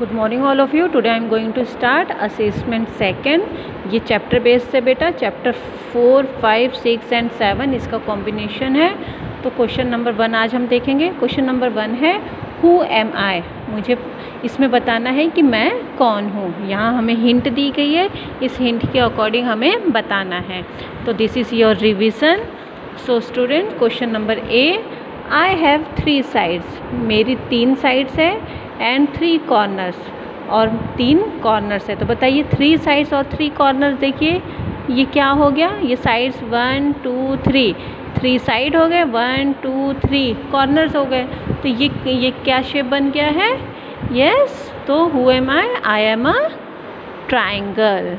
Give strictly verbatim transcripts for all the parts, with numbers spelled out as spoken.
Good morning all of you. Today I am going to start assessment second. ये chapter base से बेटा chapter four five six and seven इसका combination है। तो question number one आज हम देखेंगे। क्वेश्चन नंबर वन है हु एम आई। मुझे इसमें बताना है कि मैं कौन हूँ। यहाँ हमें हिंट दी गई है, इस हिंट के अकॉर्डिंग हमें बताना है। तो this is your revision. So student, question number A, I have three sides. मेरी तीन साइड्स है एंड थ्री कॉर्नर्स, और तीन कॉर्नर्स है। तो बताइए थ्री साइड्स और थ्री कॉर्नर्स, देखिए ये क्या हो गया। ये sides one two three, three side हो गए, वन टू थ्री कॉर्नर्स हो गए। तो ये ये क्या शेप बन गया है? यस। तो who am I? I am a triangle.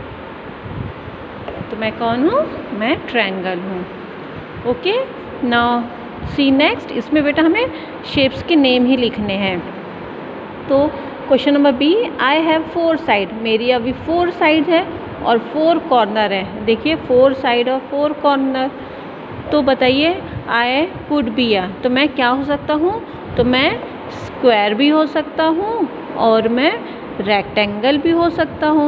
तो मैं कौन हूँ? मैं ट्रायंगल हूँ। Okay, now see next. इसमें बेटा हमें शेप्स के नेम ही लिखने हैं। तो question number B, I have four side. मेरी अभी फोर साइड है और फोर कॉर्नर है। देखिए फोर साइड और फोर कॉर्नर। तो बताइए आई कुड बी अ, तो मैं क्या हो सकता हूँ? तो मैं स्क्वायर भी हो सकता हूँ और मैं रेक्टेंगल भी हो सकता हूँ।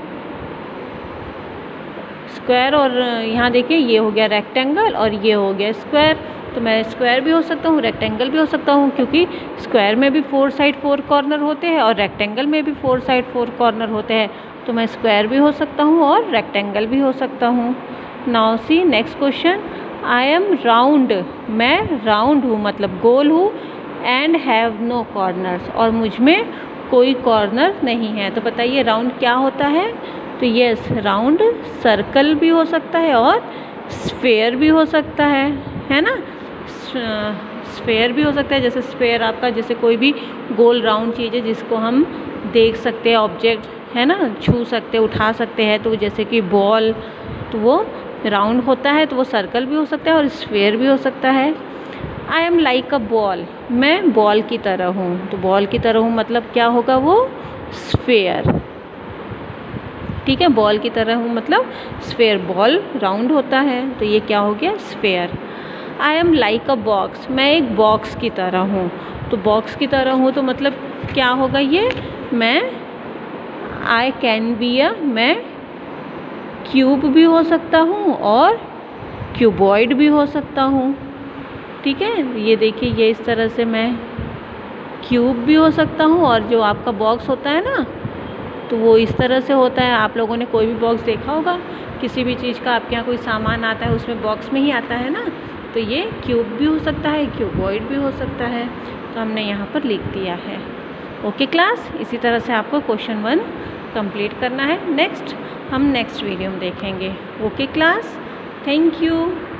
स्क्वायर और यहाँ देखिए ये हो गया रेक्टेंगल और ये हो गया स्क्वायर। तो मैं स्क्वायर भी हो सकता हूँ, रेक्टेंगल भी हो सकता हूँ, क्योंकि स्क्वायर में भी फोर साइड फोर कॉर्नर होते हैं और रेक्टेंगल में भी फोर साइड फोर कॉर्नर होते हैं। तो मैं स्क्वायर भी हो सकता हूँ और रेक्टेंगल भी हो सकता हूँ। Now see next question, I am round. मैं राउंड हूँ, मतलब गोल हूँ, एंड हैव नो कॉर्नर्स, और मुझ में कोई कॉर्नर नहीं है। तो बताइए राउंड क्या होता है? तो यस, राउंड सर्कल भी हो सकता है और स्फेयर भी हो सकता है, है ना। स्फेयर भी हो सकता है, जैसे स्फेयर आपका जैसे कोई भी गोल राउंड चीज़ है जिसको हम देख सकते हैं, ऑब्जेक्ट है ना, छू सकते हैं, उठा सकते हैं। तो जैसे कि बॉल, तो वो राउंड होता है। तो वो सर्कल भी हो सकता है और स्फेयर भी हो सकता है। I am like a ball. मैं बॉल की तरह हूँ। तो बॉल की तरह हूँ मतलब क्या होगा? वो स्फेयर। ठीक है, बॉल की तरह हूँ मतलब स्फेयर। बॉल राउंड होता है, तो ये क्या हो गया? Sphere. I am like a box. मैं एक बॉक्स की तरह हूँ। तो बॉक्स की तरह हूँ तो मतलब क्या होगा ये? मैं आई कैन बी अ, मैं क्यूब भी हो सकता हूँ और क्यूबॉइड भी हो सकता हूँ। ठीक है, ये देखिए ये इस तरह से मैं क्यूब भी हो सकता हूँ, और जो आपका बॉक्स होता है ना, तो वो इस तरह से होता है। आप लोगों ने कोई भी बॉक्स देखा होगा, किसी भी चीज़ का आपके यहाँ कोई सामान आता है उसमें बॉक्स में ही आता है ना। तो ये क्यूब भी हो सकता है, क्यूबॉइड भी हो सकता है। तो हमने यहाँ पर लिख दिया है। ओके क्लास, इसी तरह से आपको क्वेश्चन वन कंप्लीट करना है। नेक्स्ट हम नेक्स्ट वीडियो में देखेंगे। Okay class, thank you.